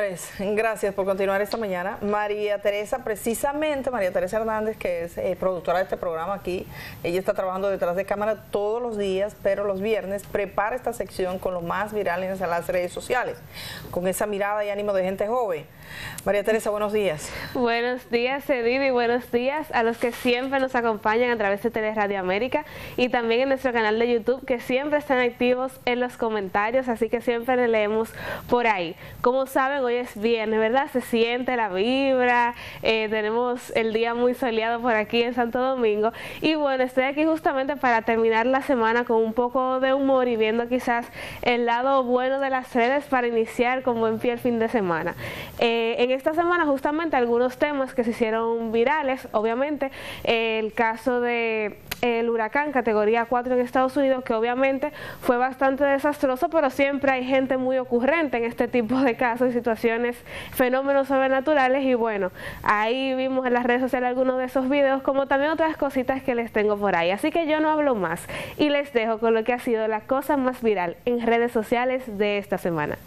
Señores, gracias por continuar esta mañana. María Teresa, precisamente María Teresa Hernández, que es productora de este programa aquí, ella está trabajando detrás de cámara todos los días, pero los viernes prepara esta sección con lo más viral en las redes sociales, con esa mirada y ánimo de gente joven. María Teresa, buenos días. Buenos días, Edith, y buenos días a los que siempre nos acompañan a través de Teleradio América y también en nuestro canal de YouTube, que siempre están activos en los comentarios, así que siempre le leemos por ahí. Como saben, hoy es viernes, ¿verdad? Se siente la vibra, tenemos el día muy soleado por aquí en Santo Domingo y bueno, estoy aquí justamente para terminar la semana con un poco de humor y viendo quizás el lado bueno de las redes para iniciar con buen pie el fin de semana. En esta semana justamente algunos temas que se hicieron virales, obviamente el caso de el huracán categoría 4 en Estados Unidos, que obviamente fue bastante desastroso, pero siempre hay gente muy ocurrente en este tipo de casos y situaciones, fenómenos sobrenaturales, y bueno, ahí vimos en las redes sociales algunos de esos videos, como también otras cositas que les tengo por ahí. Así que yo no hablo más y les dejo con lo que ha sido la cosa más viral en redes sociales de esta semana.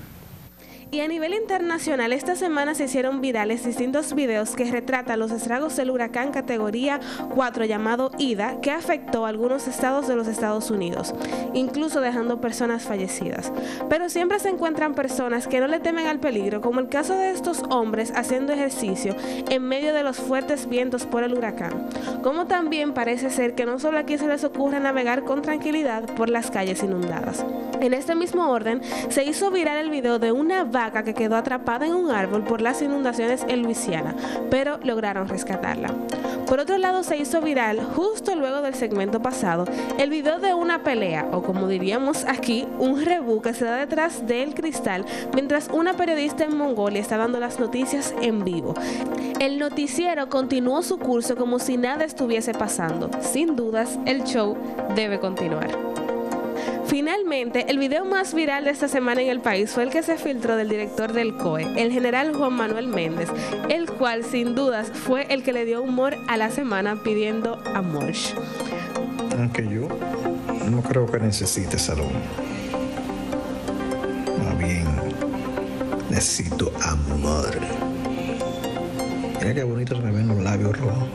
Y a nivel internacional, esta semana se hicieron virales distintos videos que retratan los estragos del huracán categoría 4 llamado Ida, que afectó a algunos estados de los Estados Unidos, incluso dejando personas fallecidas. Pero siempre se encuentran personas que no le temen al peligro, como el caso de estos hombres haciendo ejercicio en medio de los fuertes vientos por el huracán. Como también parece ser que no solo aquí se les ocurre navegar con tranquilidad por las calles inundadas. En este mismo orden, se hizo viral el video de una vaca que quedó atrapada en un árbol por las inundaciones en Luisiana, pero lograron rescatarla. Por otro lado, se hizo viral, justo luego del segmento pasado, el video de una pelea, o como diríamos aquí, un rebú que se da detrás del cristal, mientras una periodista en Mongolia está dando las noticias en vivo. El noticiero continuó su curso como si nada estuviese pasando. Sin dudas, el show debe continuar. Finalmente, el video más viral de esta semana en el país fue el que se filtró del director del COE, el general Juan Manuel Méndez, el cual sin dudas fue el que le dio humor a la semana pidiendo amor. Aunque yo no creo que necesite salud. Más bien, necesito amor. Mira qué bonito se me ven los labios rojos.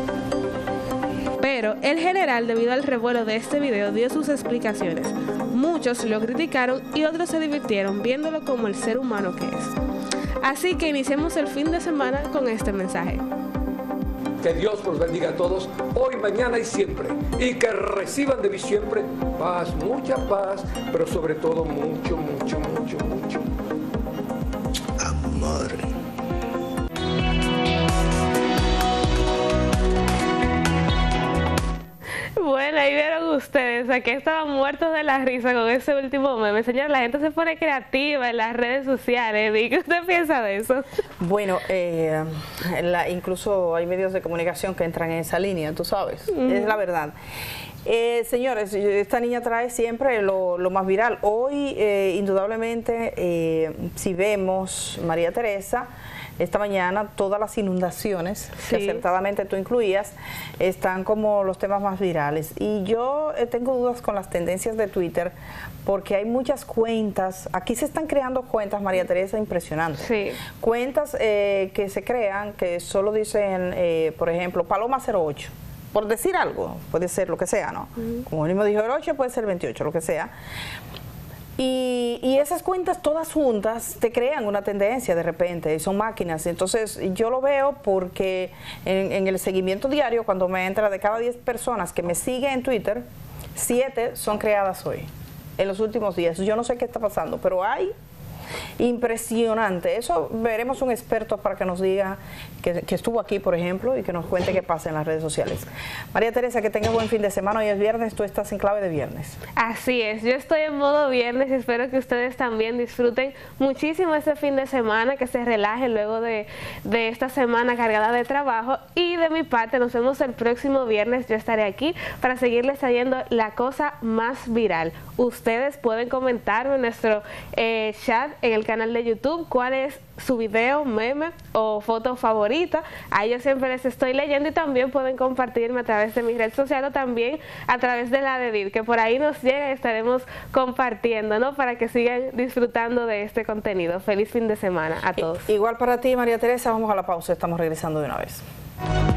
Pero el general, debido al revuelo de este video, dio sus explicaciones. Muchos lo criticaron y otros se divirtieron viéndolo como el ser humano que es. Así que iniciemos el fin de semana con este mensaje. Que Dios los bendiga a todos, hoy, mañana y siempre. Y que reciban de mí siempre paz, mucha paz, pero sobre todo mucho, mucho, mucho, mucho amor. Bueno, ahí vieron ustedes, aquí estaban muertos de la risa con ese último meme. Señor, la gente se pone creativa en las redes sociales. ¿Y qué usted piensa de eso? Bueno, incluso hay medios de comunicación que entran en esa línea, tú sabes, es la verdad. Señores, esta niña trae siempre lo más viral. Hoy, indudablemente, si vemos María Teresa, esta mañana todas las inundaciones que acertadamente tú incluías están como los temas más virales. Y yo tengo dudas con las tendencias de Twitter porque hay muchas cuentas, aquí se están creando cuentas, María Teresa, impresionantes. Sí. Cuentas que se crean que solo dicen, por ejemplo, Paloma 08. Por decir algo, puede ser lo que sea, ¿no? Como el mismo dijo el 8, puede ser el 28, lo que sea. Y esas cuentas todas juntas te crean una tendencia de repente, son máquinas. Entonces yo lo veo porque en el seguimiento diario, cuando me entra de cada 10 personas que me siguen en Twitter, 7 son creadas hoy, en los últimos días. Yo no sé qué está pasando, pero hay impresionante. Eso veremos un experto para que nos diga que estuvo aquí, por ejemplo, y que nos cuente qué pasa en las redes sociales. María Teresa, que tengas buen fin de semana. Hoy es viernes, tú estás en clave de viernes. Así es, yo estoy en modo viernes y espero que ustedes también disfruten muchísimo este fin de semana, que se relajen luego de esta semana cargada de trabajo. Y de mi parte, nos vemos el próximo viernes. Yo estaré aquí para seguirles trayendo la cosa más viral. Ustedes pueden comentarme en nuestro chat en el canal de YouTube cuál es su video, meme o foto favorita. Ahí yo siempre les estoy leyendo, y también pueden compartirme a través de mi red social o también a través de la de Edith, que por ahí nos llega y estaremos compartiendo, ¿no? Para que sigan disfrutando de este contenido. Feliz fin de semana a todos. Igual para ti, María Teresa. Vamos a la pausa, estamos regresando de una vez.